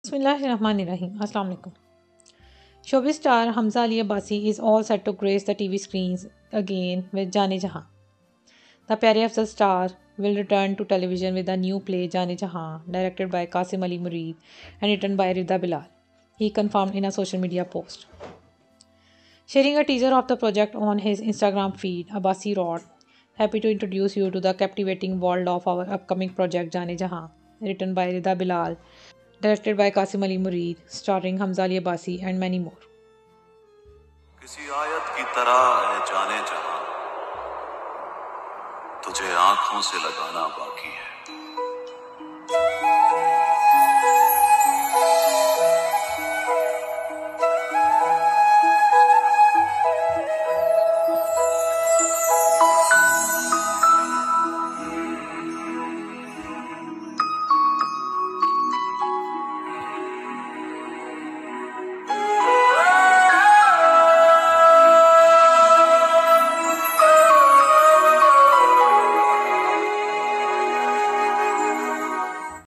Bismillahirrahmanirrahim. Assalamu alaikum. Showbiz star Hamza Ali Abbasi is all set to grace the TV screens again with Jaan-e-Jahan. The Pyare Afzal star will return to television with a new play Jaan-e-Jahan, directed by Qasim Ali Mureed and written by Rida Bilal. He confirmed in a social media post. Sharing a teaser of the project on his Instagram feed, Abbasi wrote, "Happy to introduce you to the captivating world of our upcoming project Jaan-e-Jahan, written by Rida Bilal, directed by Qasim Ali Mureed, starring Hamza Ali Abbasi and many more." किसी आयत की तरह है जाने जहां, तुझे आंखों से लगाना बाकी है।